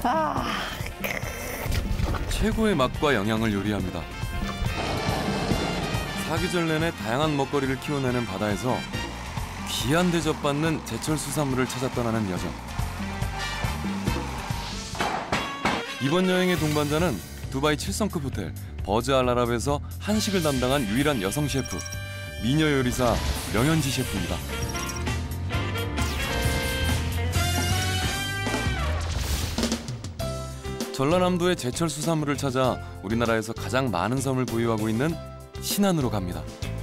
최고의 맛과 영양을 요리합니다. 사계절 내내 다양한 먹거리를 키워내는 바다에서 귀한 대접받는 제철 수산물을 찾아 떠나는 여정. 이번 여행의 동반자는 두바이 7성급 호텔 버즈 알아랍에서 한식을 담당한 유일한 여성 셰프, 미녀 요리사 명현지 셰프입니다. 전라남도의 제철 수산물을 찾아 우리나라에서 가장 많은 섬을 보유하고 있는 신안으로 갑니다.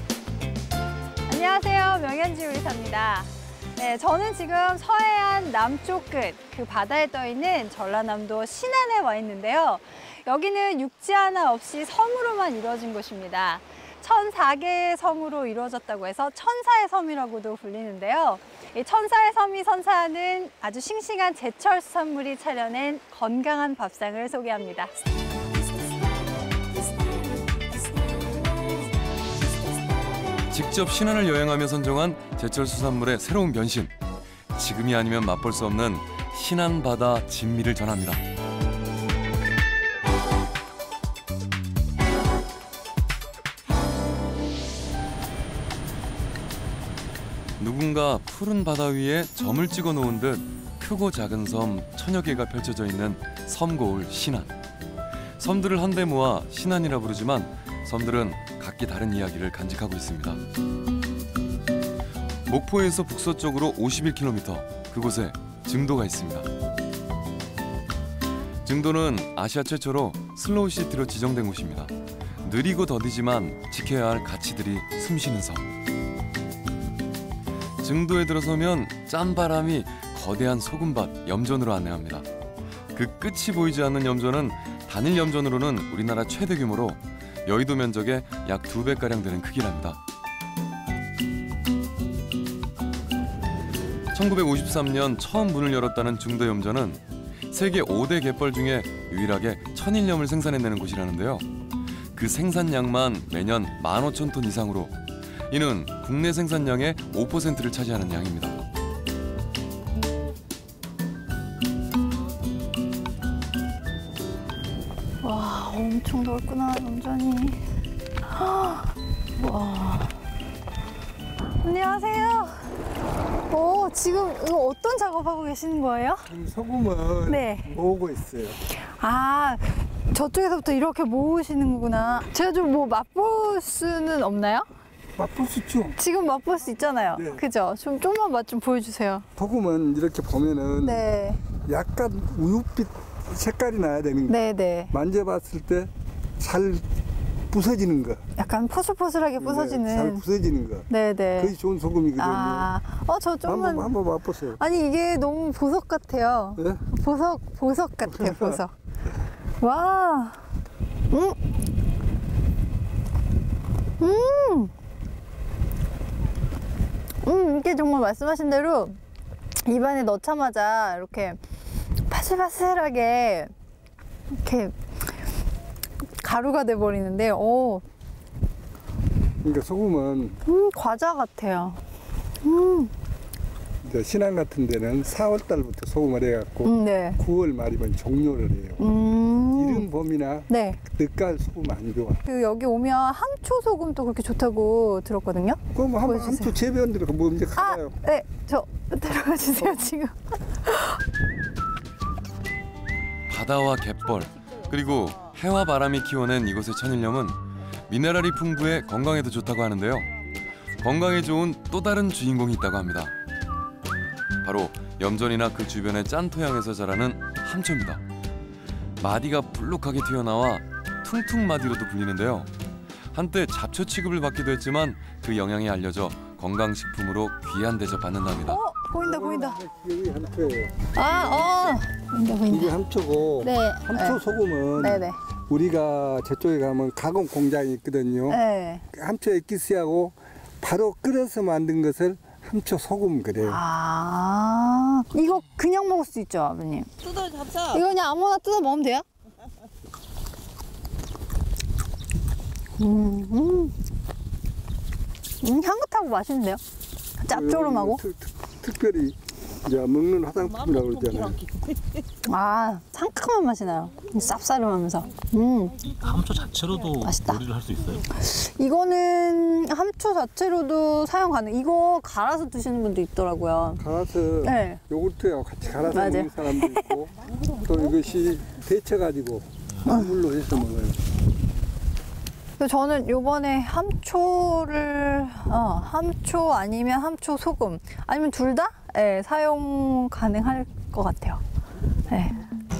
안녕하세요, 명현지 요리사입니다. 네, 저는 지금 서해안 남쪽 끝 그 바다에 떠 있는 전라남도 신안에 와 있는데요. 여기는 육지 하나 없이 섬으로만 이루어진 곳입니다. 1004개의 섬으로 이루어졌다고 해서 천사의 섬이라고도 불리는데요. 이 천사의 섬이 선사하는 아주 싱싱한 제철 수산물이 차려낸 건강한 밥상을 소개합니다. 직접 신안을 여행하며 선정한 제철 수산물의 새로운 변신. 지금이 아니면 맛볼 수 없는 신안 바다 진미를 전합니다. 누군가 푸른 바다 위에 점을 찍어 놓은 듯 크고 작은 섬 천여 개가 펼쳐져 있는 섬고을 신안. 섬들을 한데 모아 신안이라 부르지만 섬들은 각기 다른 이야기를 간직하고 있습니다. 목포에서 북서쪽으로 51km, 그곳에 증도가 있습니다. 증도는 아시아 최초로 슬로우 시티로 지정된 곳입니다. 느리고 더디지만 지켜야 할 가치들이 숨쉬는 섬. 증도에 들어서면 짠바람이 거대한 소금밭 염전으로 안내합니다. 그 끝이 보이지 않는 염전은 단일 염전으로는 우리나라 최대 규모로 여의도 면적의 약 2배가량 되는 크기랍니다. 1953년 처음 문을 열었다는 증도 염전은 세계 5대 갯벌 중에 유일하게 천일염을 생산해내는 곳이라는데요. 그 생산량만 매년 15,000톤 이상으로 이는 국내 생산량의 5%를 차지하는 양입니다. 와, 엄청 넓구나, 염전이. 와. 안녕하세요. 지금 이거 어떤 작업하고 계시는 거예요? 소금을 네. 모으고 있어요. 아, 저쪽에서부터 이렇게 모으시는 거구나. 제가 좀 뭐 맛볼 수는 없나요? 맛볼 수 있죠. 지금 맛볼 수 있잖아요. 네. 그죠? 좀만 맛 좀 보여주세요. 소금은 이렇게 보면은 네. 약간 우윳빛 색깔이 나야 되는 거. 네네. 만져봤을 때 잘 부서지는 거. 약간 포슬포슬하게 부서지는. 네, 잘 부서지는 거. 네네. 그게 좋은 소금이거든요. 아, 저 좀만. 한번 맛보세요. 아니, 이게 너무 보석 같아요. 네? 보석 같아요, 보석. 와. 이게 정말 말씀하신 대로 입안에 넣자마자 이렇게 바슬바슬하게 이렇게 가루가 돼버리는데, 그러니까 소금은 과자 같아요. 이제 신안 같은 데는 4월 달부터 소금을 해갖고 네. 9월 말이면 종료를 해요. 이른 봄이나 네. 늦가을 소금 안 좋아. 여기 오면 항초 소금도 그렇게 좋다고 들었거든요. 그럼 한번 보여주세요. 한초 재배원 들어가 뭐 이제 가봐요. 네, 저 들어가 주세요 지금. 바다와 갯벌, 그리고 해와 바람이 키워낸 이곳의 천일염은 미네랄이 풍부해 건강에도 좋다고 하는데요. 건강에 좋은 또 다른 주인공이 있다고 합니다. 바로 염전이나 그 주변의 짠 토양에서 자라는 함초입니다. 마디가 불룩하게 튀어나와 퉁퉁마디로도 불리는데요. 한때 잡초 취급을 받기도 했지만 그 영양이 알려져 건강식품으로 귀한 대접받는답니다. 보인다. 이게 함초예요. 보인다. 이게 함초고, 네. 함초 소금은 네네. 우리가 저쪽에 가면 가공 공장이 있거든요. 네. 함초 액기스하고 바로 끓여서 만든 것을 함초 소금 그래요. 이거 그냥 먹을 수 있죠, 아버님? 뜯어 잡사. 이거 그냥 아무나 뜯어 먹으면 돼요? 향긋하고 맛있는데요? 짭조름하고? 특별히 이제 먹는 화장품이라고 그러잖아요. 아, 상큼한 맛이 나요. 쌉싸름하면서. 함초 자체로도 맛있다. 요리를 할 수 있어요? 이거는 함초 자체로도 사용 가능. 이거 갈아서 드시는 분도 있더라고요. 갈아서 네. 요구르트하고 같이 갈아서 맞아요. 먹는 사람도 있고 또 이것이 데쳐가지고 물로 해서 먹어요. 그래서 저는 요번에 함초를 함초 아니면 함초 소금 아니면 둘 다 사용 가능할 것 같아요. 네.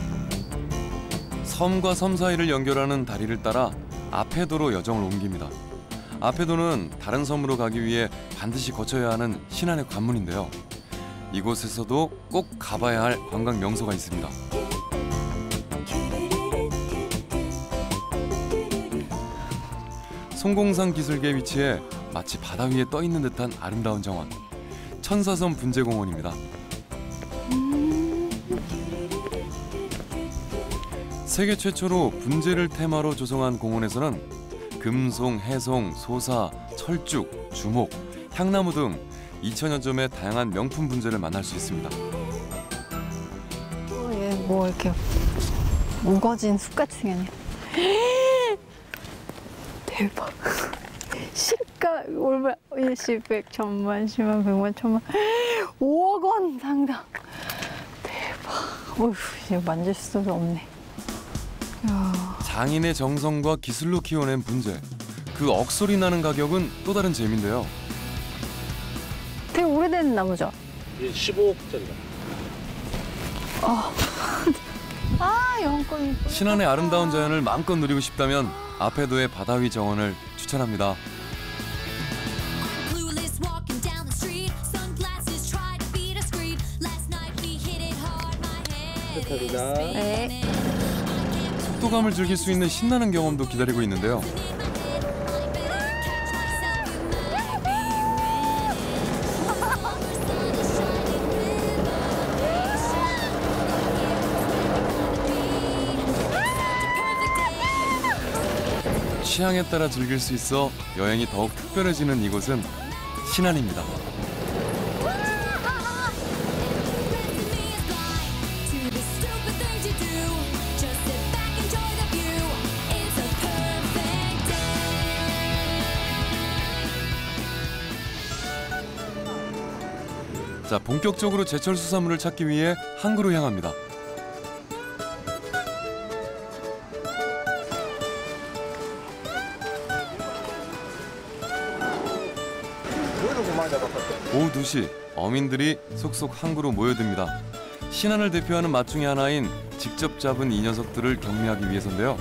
섬과 섬 사이를 연결하는 다리를 따라 아페도로 여정을 옮깁니다. 아페도는 다른 섬으로 가기 위해 반드시 거쳐야 하는 신안의 관문인데요. 이곳에서도 꼭 가봐야 할 관광 명소가 있습니다. 송공산 기슭에 위치해 마치 바다 위에 떠 있는 듯한 아름다운 정원, 천사섬 분재공원입니다. 세계 최초로 분재를 테마로 조성한 공원에서는 금송, 해송, 소사, 철쭉, 주목, 향나무 등 2,000여 점의 다양한 명품 분재를 만날 수 있습니다. 얘 뭐 이렇게 우거진 숲같이 생겼네. 대박. 시가 얼마? 일시, 백, 천만, 십만, 백만, 천만, 5억 원 상당. 대박. 어휴, 이거 만질 수도 없네. 장인의 정성과 기술로 키워낸 분재. 그 억소리 나는 가격은 또 다른 재미인데요. 되게 오래된 나무죠? 이게 15억짜리가. 영권이. 신안의 아름다운 자연을 마음껏 누리고 싶다면 아페도의 바다 위 정원을 추천합니다. Clueless walking down the street, sunglasses try to beat a screen. Last night we hit it hard, my head is 감사합니다. 네. 속도감을 즐길 수 있는 신나는 경험도 기다리고 있는데요. 취향에 따라 즐길 수 있어 여행이 더욱 특별해지는 이곳은 신안입니다. to the stupid things you do. Just sit back, enjoy the view. It's a perfect day. 자, 본격적으로 제철 수산물을 찾기 위해 항구로 향합니다. 오후 2시 어민들이 속속 항구로 모여듭니다. 신안을 대표하는 맛 중에 하나인 직접 잡은 이 녀석들을 경매하기 위해서인데요.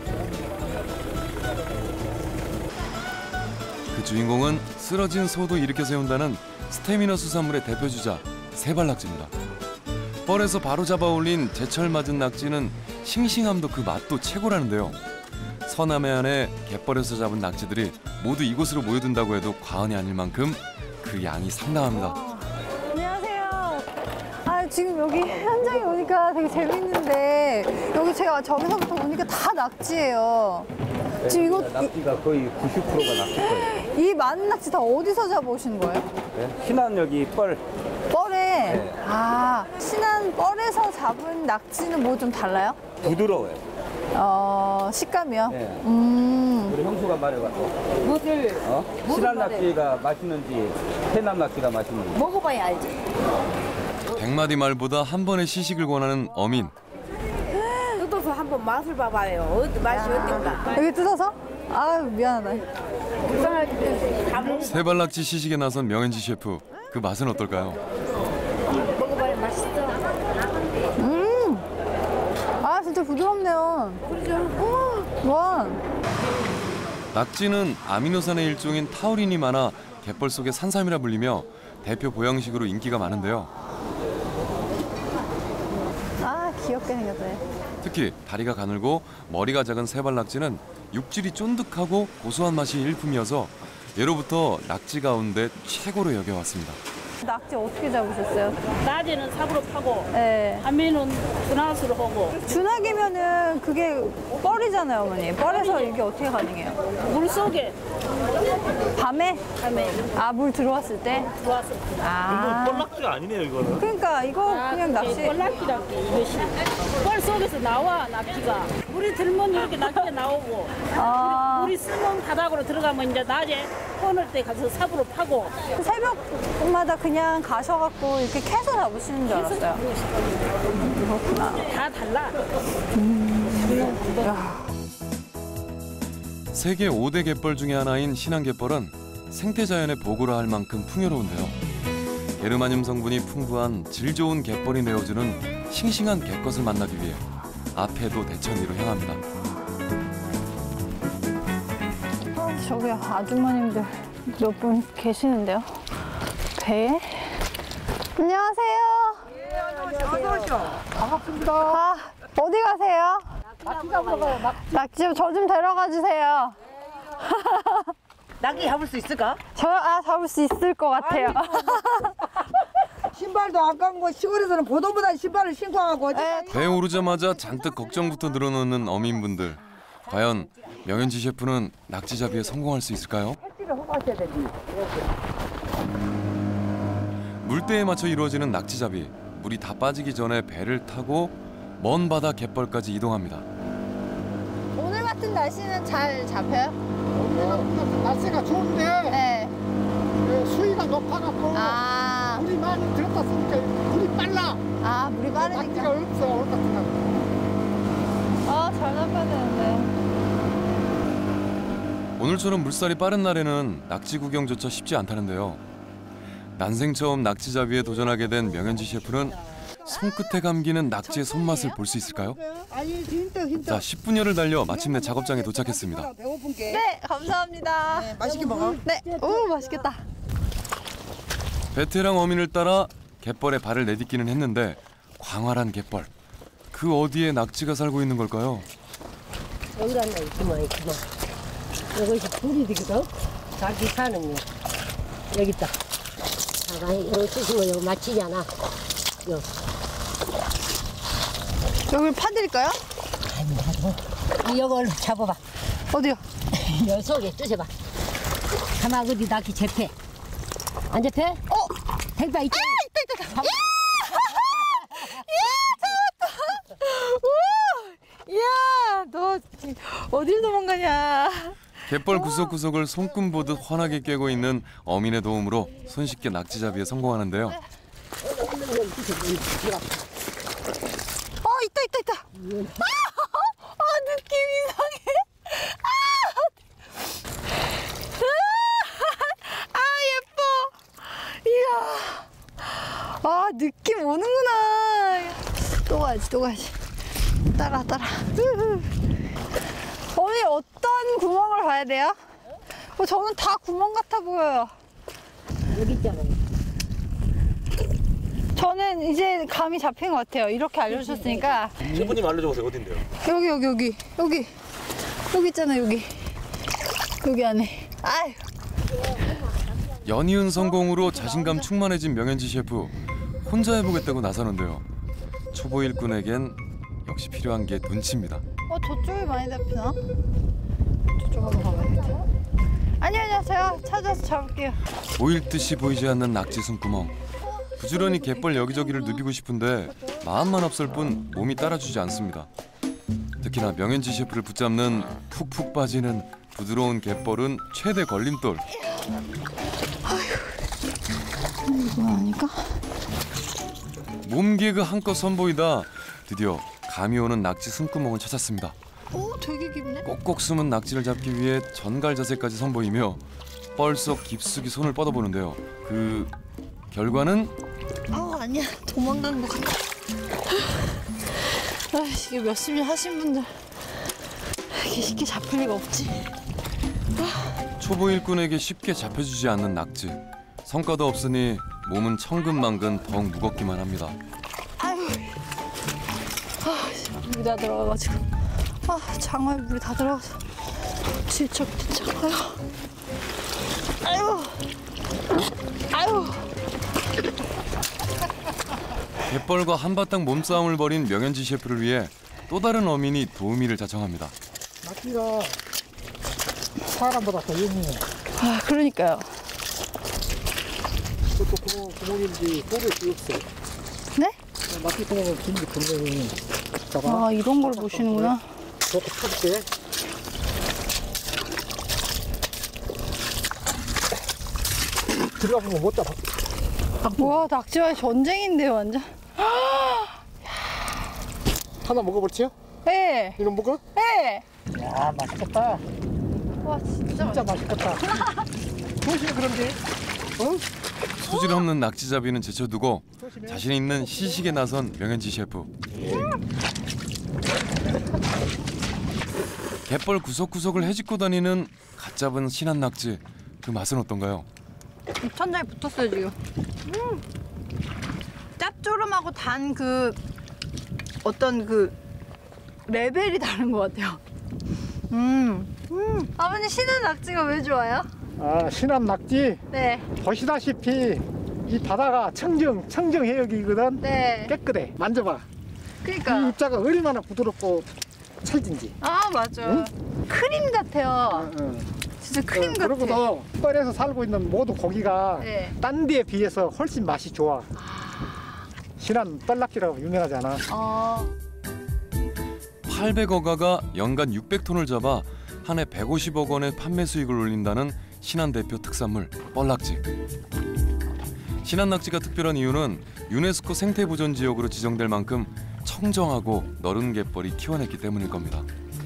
그 주인공은 쓰러진 소도 일으켜 세운다는 스태미너 수산물의 대표주자 세발낙지입니다. 뻘에서 바로 잡아 올린 제철 맞은 낙지는 싱싱함도 그 맛도 최고라는데요. 서남해안의 갯벌에서 잡은 낙지들이 모두 이곳으로 모여든다고 해도 과언이 아닐 만큼 그 양이 상당합니다. 안녕하세요. 지금 여기 현장에 오니까 되게 재밌는데 여기 제가 저기서부터 보니까 다 낙지예요. 지금 이거 낙지가 거의 90%가 낙지 거예요. 이 많은 낙지 다 어디서 잡아오시는 거예요? 네? 신안 여기 뻘. 뻘에. 네. 신안 뻘에서 잡은 낙지는 뭐 좀 달라요? 부드러워요. 식감이요? 네. 음. 우리 형수가 말해봤어. 신안 낙지가 맛있는지 해남 낙지가 맛있는지. 먹어봐야 알지. 100마디 말보다 한 번의 시식을 권하는 어민. 뜯어서 한번 맛을 봐봐요. 맛이 어떤가. 여기 뜯어서? 아유, 미안하다. 세발낙지 시식에 나선 명현지 셰프. 그 맛은 어떨까요? 먹어봐야 맛있어. 진짜 부드럽네요. 와. 낙지는 아미노산의 일종인 타우린이 많아 갯벌 속의 산삼이라 불리며 대표 보양식으로 인기가 많은데요. 귀엽게 생겼네. 특히 다리가 가늘고 머리가 작은 세발낙지는 육질이 쫀득하고 고소한 맛이 일품이어서 예로부터 낙지 가운데 최고로 여겨왔습니다. 낙지 어떻게 잡으셨어요? 낮에는 삽으로 파고 네. 밤에는 분화수로 하고 준하기면은 그게 뻘이잖아요, 어머니. 뻘에서 이게 어떻게 가능해요? 물 속에 밤에? 아, 물 들어왔을 때? 들어와서 아. 뻘낙지가 아니네요, 이거는. 그러니까 이거 그냥 낚시. 뻘낙지라고 이것이 뻘 속에서 나와 낙지가 물이 들면 이렇게 낙지가 나오고 아. 물이 쓰는 바닥으로 들어가면 이제 낮에 꺼낼 때 가서 삽으로 파고 새벽마다 그냥 가셔갖고 이렇게 캐서 잡으시는 줄 알았어요. 그렇구나. 다 달라. 세계 5대 갯벌 중에 하나인 신안갯벌은 생태자연의 보고라 할 만큼 풍요로운데요. 게르마늄 성분이 풍부한 질 좋은 갯벌이 내어주는 싱싱한 갯것을 만나기 위해 앞에도 대천리로 향합니다. 저기 아주머님들 몇 분 계시는데요. 배에? 안녕하세요. 어서 오쇼. 반갑습니다. 아, 어디 가세요? 낙지 잡으러 가요. 낙지 저 좀 데려가 주세요. 낙지 잡을 수 있을까? 잡을 수 있을 것 같아요. 신발도 안 깐거 시골에서는 보도보다 신발을 신고 하고 배에 오르자마자 잔뜩 걱정부터 늘어놓는 어민분들. 과연 명현지 셰프는 낙지잡이에 성공할 수 있을까요? 물때에 맞춰 이루어지는 낙지잡이. 물이 다 빠지기 전에 배를 타고 먼 바다 갯벌까지 이동합니다. 오늘 같은 날씨는 잘 잡혀요? 날씨가 좋은데 네. 수위가 높아갖고 아, 물이 많이 들었다 쓰니까 물이 빨라. 물이 빠르니까. 낙지가 없어 올 같은 거. 잘 잡혀야 되는데. 오늘처럼 물살이 빠른 날에는 낙지 구경조차 쉽지 않다는데요. 난생 처음 낙지잡이에 도전하게 된 명현지 셰프는 손끝에 감기는 낙지의 손맛을 볼 수 있을까요? 아니 진짜 자, 10분여를 달려 마침내 작업장에 도착했습니다. 배고픈 게. 네, 감사합니다. 맛있게 먹어. 네, 오, 맛있겠다. 베테랑 어민을 따라 갯벌에 발을 내딛기는 했는데 광활한 갯벌. 그 어디에 낙지가 살고 있는 걸까요? 여기 하나 있구만. 이것이 불이 되거든. 자기 사는 거. 여기 있다. 자가 이거 쓰시면 이거 맞히잖아. 여기를 파드릴까요? 이걸 잡아봐. 어디요? 여 속에 뜨셔봐. 가만 어디 낙지 잡혀. 안 잡혀? 택배 있지? 있다. 이야, 너 어딜 도망가냐? 갯벌 구석구석을 손금 보듯 환하게 꿰고 있는 어민의 도움으로 손쉽게 낙지잡이에 성공하는데요. 있다. 느낌 이상해. 예뻐. 이야. 느낌 오는구나. 또 가야지. 따라. 어머니, 어떤 구멍을 봐야 돼요? 저는 다 구멍 같아 보여요. 여기 있잖아. 저는 이제 감이 잡힌 것 같아요. 이렇게 알려주셨으니까. 셰프님 알려줘보세요, 어딘데요? 여기 있잖아, 여기 안에. 아유. 연이은 성공으로 자신감 충만해진 명현지 셰프. 혼자 해보겠다고 나서는데요. 초보 일꾼에겐 역시 필요한 게 눈치입니다. 저쪽이 많이 잡히나? 저쪽 한번 가봐야겠다. 아니요, 제가 찾아서 잡을게요. 보일 듯이 보이지 않는 낙지 숨구멍. 부지런히 갯벌 여기저기를 누비고 싶은데 마음만 앞설 뿐 몸이 따라주지 않습니다. 특히나 명현지 셰프를 붙잡는 푹푹 빠지는 부드러운 갯벌은 최대 걸림돌. 이건 아닐까? 몸개그 한껏 선보이다 드디어 감이 오는 낙지 숨구멍을 찾았습니다. 오, 되게 깊네. 꼭꼭 숨은 낙지를 잡기 위해 전갈 자세까지 선보이며 뻘썩 깊숙이 손을 뻗어보는데요. 그 결과는 아니야, 도망간 것 같아. 이게 몇십 년 하신 분들 이렇게 쉽게 잡힐 리가 없지. 초보 일꾼에게 쉽게 잡혀주지 않는 낙지. 성과도 없으니 몸은 천근만근 더욱 무겁기만 합니다. 물이 다 들어가가지고. 장어에 물이 다 들어가서 뒤척. 아유. 갯벌과 한바탕 몸싸움을 벌인 명현지 셰프를 위해 또 다른 어민이 도우미를 자청합니다. 낙지가 사람보다 더 예민해. 아, 그러니까요. 그것도 구멍인지 소리 없어. 네? 낙지 구멍은 긴게 분명히. 아, 이런 걸 보시는구나. 저렇게 쳐줄게. 들어가보면 못 잡아. 와, 낙지와의 전쟁인데요, 완전. 하나 먹어볼지요? 네. 이거 먹어? 네. 야, 맛있겠다. 와, 진짜 맛있겠다. 조심해, 그런데. 어? 소질 없는 낙지잡이는 제쳐두고 자신 있는 시식에 나선 명현지 셰프. 갯벌 구석구석을 헤집고 다니는 갓 잡은 신한 낙지. 그 맛은 어떤가요? 천장에 붙었어요, 지금. 짭조름하고 단 그 어떤 그 레벨이 다른 것 같아요. 아버님, 신한 낙지가 왜 좋아요? 아, 신안 낙지. 네. 보시다시피 이 바다가 청정 해역이거든. 네. 깨끗해. 만져봐. 그러니까. 이 입자가 얼마나 부드럽고 찰진지. 아, 맞아요. 크림 같아요. 진짜 크림 같아. 그리고도 뻘에서 살고 있는 모든 고기가 네. 딴 데에 비해서 훨씬 맛이 좋아. 신안 뻘낙지라고 유명하잖아. 800어가가 연간 600톤을 잡아 한 해 150억 원의 판매 수익을 올린다는 신안 대표 특산물 뻘낙지. 신안 낙지가 특별한 이유는 유네스코 생태보전 지역으로 지정될 만큼 청정하고 너른 갯벌이 키워냈기 때문일 겁니다.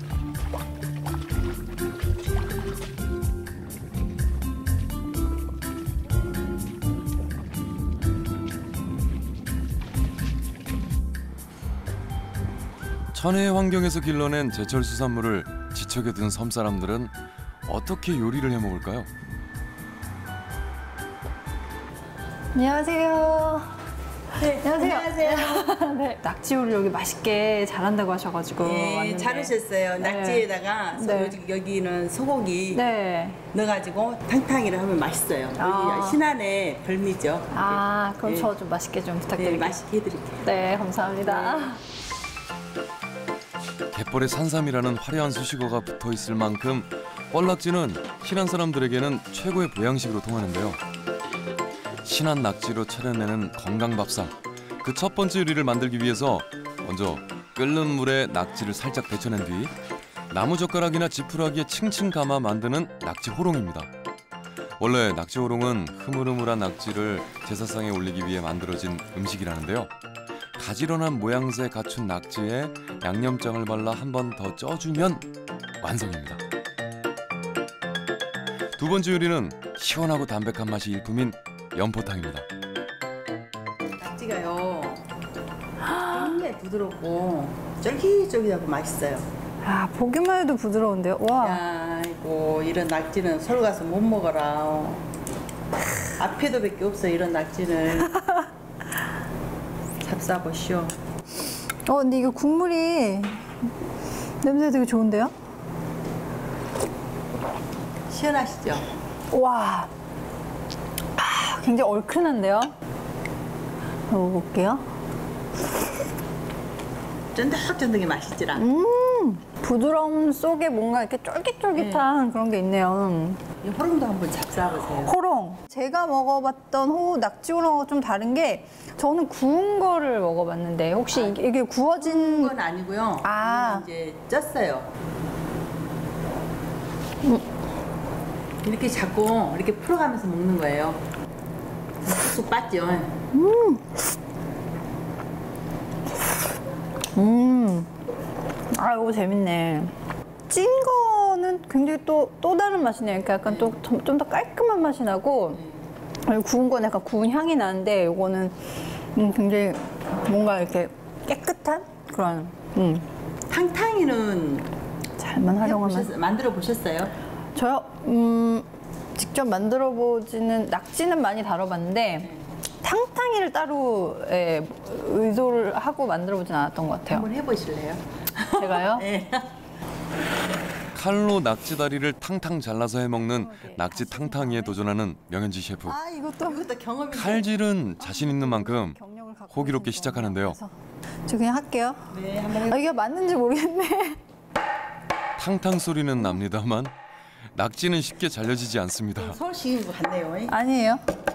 천혜의 환경에서 길러낸 제철 수산물을 지척에 든 섬사람들은 어떻게 요리를 해먹을까요? 안녕하세요. 네, 안녕하세요. 네. 낙지 요리 여기 맛있게 잘한다고 하셔가지고 네, 왔는데. 잘하셨어요. 낙지에다가 네. 여기는 소고기 네. 넣어가지고 탕탕이를 하면 맛있어요. 여기 신안의 별미죠. 아, 그럼 네. 저 좀 맛있게 좀 네, 부탁드릴게요. 맛있게 해드릴게요. 네, 감사합니다. 갯벌에 산삼이라는 화려한 수식어가 붙어있을 만큼 뻘낙지는 신안 사람들에게는 최고의 보양식으로 통하는데요. 신안 낙지로 차려내는 건강밥상. 그 첫 번째 요리를 만들기 위해서 먼저 끓는 물에 낙지를 살짝 데쳐낸 뒤 나무젓가락이나 지푸라기에 층층 감아 만드는 낙지 호롱입니다. 원래 낙지 호롱은 흐물흐물한 낙지를 제사상에 올리기 위해 만들어진 음식이라는데요. 가지런한 모양새 갖춘 낙지에 양념장을 발라 한 번 더 쪄주면 완성입니다. 두 번째 요리는 시원하고 담백한 맛이 일품인 연포탕입니다. 낙지가요 굉장히 부드럽고 쫄깃쫄깃하고 맛있어요. 아, 보기만 해도 부드러운데요. 와. 아이고, 이런 낙지는 서울 가서 못 먹어라. 앞에도 밖에 없어, 이런 낙지는. 잡숴보시오. 근데 이거 국물이 냄새 되게 좋은데요? 시원하시죠? 와. 아, 굉장히 얼큰한데요? 먹어볼게요. 쫀득쫀득이 맛있지라. 부드러움 속에 뭔가 이렇게 쫄깃쫄깃한 그런 게 있네요. 이 호롱도 한번 잡숴보세요. 호롱. 제가 먹어봤던 낙지 호롱하고 좀 다른 게 저는 구운 거를 먹어봤는데 혹시 이게 구워진 건 아니고요. 아. 이제 쪘어요. 이렇게 자꾸 이렇게 풀어가면서 먹는 거예요. 쑥 빠져. 아, 이거 재밌네. 찐 거는 굉장히 또 다른 맛이네요. 그러니까 약간 또 좀 더 깔끔한 맛이 나고 구운 거는 약간 구운 향이 나는데 이거는 굉장히 뭔가 이렇게 깨끗한 그런 탕탕이는 잘만 활용하면 만들어 보셨어요? 저요? 직접 만들어 보지는 낙지는 많이 다뤄봤는데 탕탕이를 따로 의도를 하고 만들어 보진 않았던 것 같아요. 한번 해보실래요? 제가요? 네. 칼로 낙지 다리를 탕탕 잘라서 해먹는 낙지 탕탕이에 도전하는 명현지 셰프. 아, 이것도 경험이. 칼질은 자신 있는 만큼 호기롭게 시작하는데요. 저 그냥 할게요. 네, 한번 이게 맞는지 모르겠네. 탕탕 소리는 납니다만 낙지는 쉽게 잘려지지 않습니다. 서울식인 것 같네요. 아니에요.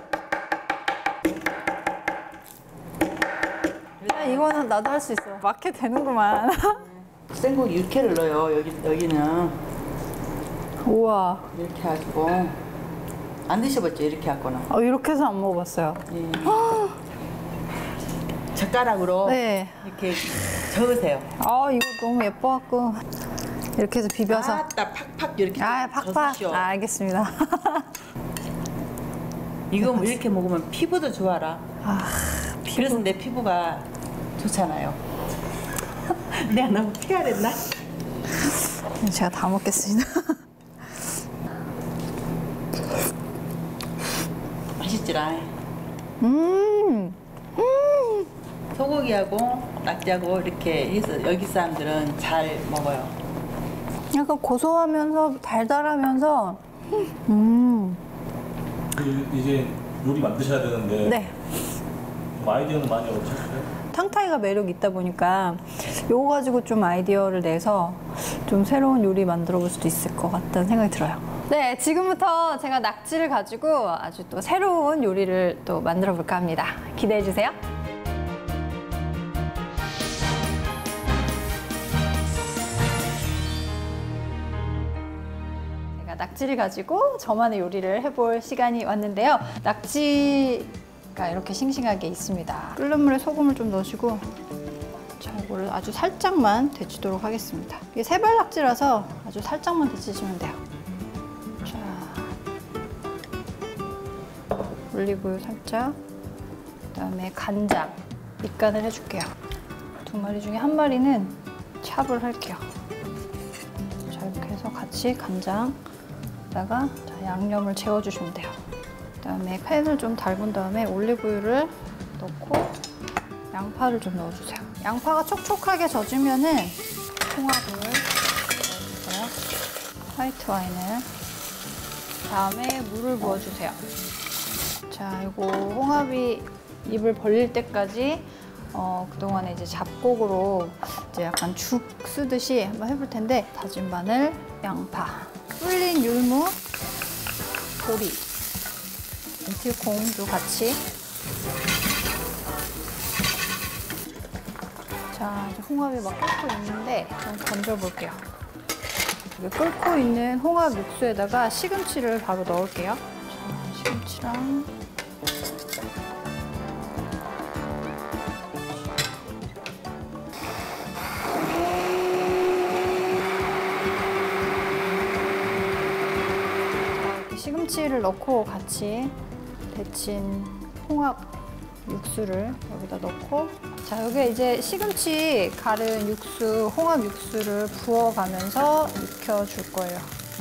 이거는 나도 할 수 있어. 맞게 되는구만. 생고기 육회를 넣어요. 여기는 우와. 이렇게 하고 안 드셔봤죠? 이렇게 하거나. 이렇게 해서 안 먹어봤어요. 예. 젓가락으로 네. 이렇게 저으세요. 이거 너무 예뻐갖고 이렇게 해서 비벼서. 아따 팍팍 이렇게 팍팍. 저으시오. 알겠습니다. 이거 뭐 이렇게 먹으면 피부도 좋아라. 그래서 내 피부가 좋잖아요. 내가 너무 피하랬나? 제가 다 먹겠습니다. 맛있지라. 소고기하고 낙지하고 이렇게 해서 여기 사람들은 잘 먹어요. 약간 고소하면서 달달하면서 이제 요리 만드셔야 되는데 네. 좀 아이디어는 많이 얻으셨어요? 탕타이가 매력이 있다 보니까 요거 가지고 좀 아이디어를 내서 좀 새로운 요리 만들어 볼 수도 있을 것 같다는 생각이 들어요. 네, 지금부터 제가 낙지를 가지고 아주 또 새로운 요리를 또 만들어 볼까 합니다. 기대해 주세요. 제가 낙지를 가지고 저만의 요리를 해볼 시간이 왔는데요. 낙지가 이렇게 싱싱하게 있습니다. 끓는 물에 소금을 좀 넣으시고 자, 이거를 아주 살짝만 데치도록 하겠습니다. 이게 세발낙지라서 아주 살짝만 데치시면 돼요. 자, 올리브유 살짝, 그다음에 간장, 밑간을 해줄게요. 2마리 중에 1마리는 찹을 할게요. 자, 이렇게 해서 같이 간장에다가 양념을 재워주시면 돼요. 그다음에 팬을 좀 달군 다음에 올리브유를 넣고 양파를 좀 넣어주세요. 양파가 촉촉하게 젖으면은 홍합을 넣어주세요. 화이트 와인을. 다음에 물을 부어주세요. 자, 이거 홍합이 입을 벌릴 때까지 그동안에 이제 잡곡으로 이제 약간 죽 쓰듯이 한번 해볼 텐데 다진 마늘, 양파, 불린 율무, 보리, 렌틸콩도 같이. 자, 이제 홍합이 막 끓고 있는데 좀 건져볼게요. 여기 끓고 있는 홍합 육수에다가 시금치를 바로 넣을게요. 자, 시금치랑 시금치를 넣고 같이 데친 홍합 육수를 여기다 넣고 자, 여기에 이제 시금치 갈은 육수, 홍합 육수를 부어가면서 익혀줄 거예요.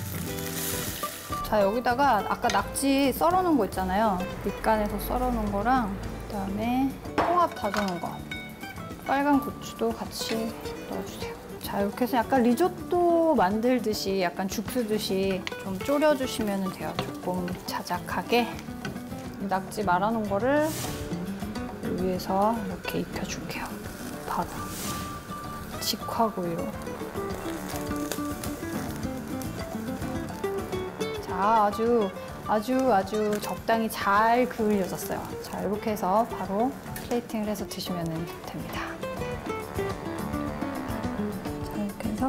자, 여기다가 아까 낙지 썰어놓은 거 있잖아요. 밑간에서 썰어놓은 거랑 그다음에 홍합 다져놓은 거, 빨간 고추도 같이 넣어주세요. 자, 이렇게 해서 약간 리조또 만들듯이 약간 죽 쓰듯이 좀 졸여주시면 돼요. 조금 자작하게. 낙지 말아놓은 거를 위에서 이렇게 입혀줄게요. 바로 직화구이로. 자, 아주 적당히 잘 그을려졌어요. 자, 이렇게 해서 바로 플레이팅을 해서 드시면 됩니다. 자, 이렇게 해서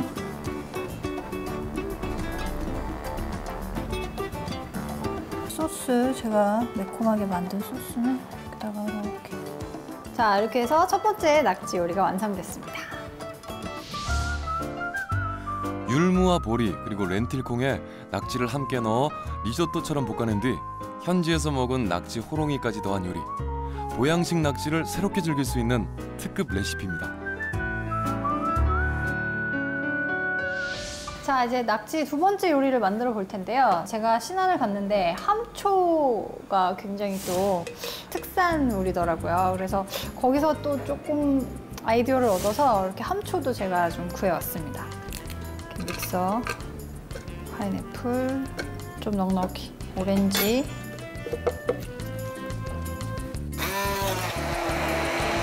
소스, 제가 매콤하게 만든 소스는 여기다가 이렇게. 자, 이렇게 해서 첫 번째 낙지 요리가 완성됐습니다. 율무와 보리 그리고 렌틸콩에 낙지를 함께 넣어 리조또처럼 볶아낸 뒤 현지에서 먹은 낙지 호롱이까지 더한 요리. 보양식 낙지를 새롭게 즐길 수 있는 특급 레시피입니다. 자, 이제 낙지 두 번째 요리를 만들어 볼 텐데요. 제가 신안을 갔는데 함초가 굉장히 또 특산 요리더라고요. 그래서 거기서 또 조금 아이디어를 얻어서 이렇게 함초도 제가 좀 구해왔습니다. 이렇게 믹서, 파인애플, 좀 넉넉히, 오렌지,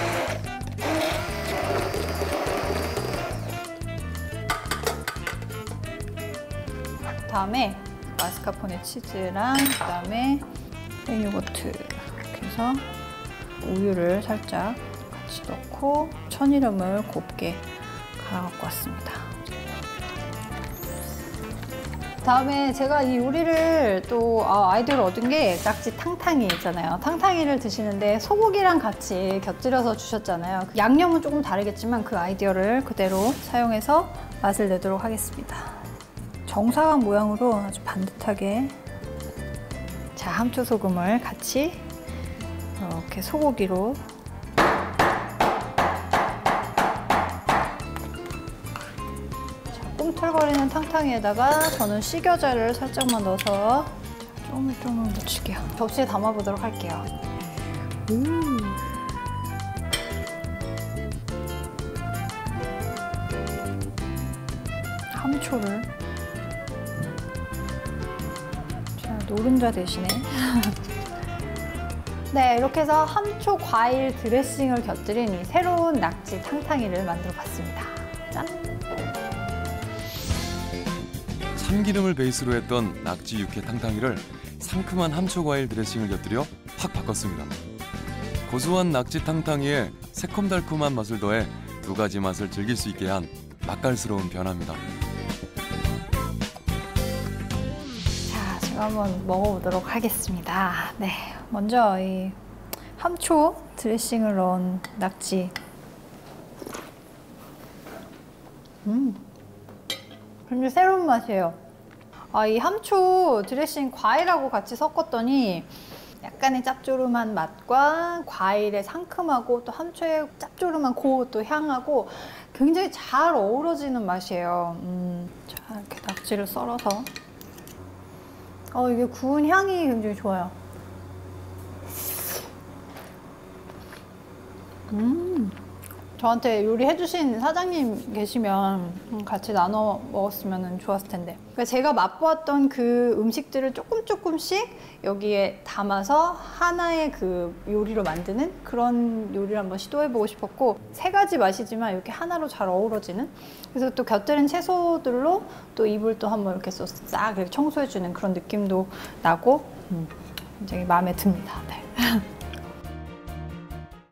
다음에 마스카포네 치즈랑 그다음에 요거트 이렇게 해서 우유를 살짝 같이 넣고 천일염을 곱게 갈아 갖고 왔습니다. 다음에 제가 이 요리를 또 아이디어를 얻은 게 낙지 탕탕이 있잖아요. 탕탕이를 드시는데 소고기랑 같이 곁들여서 주셨잖아요. 양념은 조금 다르겠지만 그 아이디어를 그대로 사용해서 맛을 내도록 하겠습니다. 정사각 모양으로 아주 반듯하게, 자, 함초 소금을 같이 이렇게 소고기로 꿈틀거리는 탕탕이에다가 저는 식여자를 살짝만 넣어서 쪼물쪼물 묻힐게요. 접시에 담아보도록 할게요. 함초를, 자, 노른자 대신에 네, 이렇게 해서 함초 과일 드레싱을 곁들인 이 새로운 낙지 탕탕이를 만들어 봤습니다. 짠! 참기름을 베이스로 했던 낙지 육회 탕탕이를 상큼한 함초 과일 드레싱을 곁들여 확 바꿨습니다. 고소한 낙지 탕탕이에 새콤달콤한 맛을 더해 두 가지 맛을 즐길 수 있게 한 맛깔스러운 변화입니다. 자, 제가 한번 먹어보도록 하겠습니다. 네, 먼저 이 함초 드레싱을 넣은 낙지. 굉장히 새로운 맛이에요. 이 함초 드레싱 과일하고 같이 섞었더니 약간의 짭조름한 맛과 과일의 상큼하고 또 함초의 짭조름한 그 또 향하고 굉장히 잘 어우러지는 맛이에요. 자, 이렇게 낙지를 썰어서 이게 구운 향이 굉장히 좋아요. 저한테 요리해주신 사장님 계시면 같이 나눠 먹었으면 좋았을 텐데. 그러니까 제가 맛보았던 그 음식들을 조금씩 여기에 담아서 하나의 그 요리로 만드는 그런 요리를 한번 시도해보고 싶었고, 세 가지 맛이지만 이렇게 하나로 잘 어우러지는, 그래서 또 곁들인 채소들로 또 입을 또 한번 이렇게 싹 청소해주는 그런 느낌도 나고 굉장히 마음에 듭니다. 네.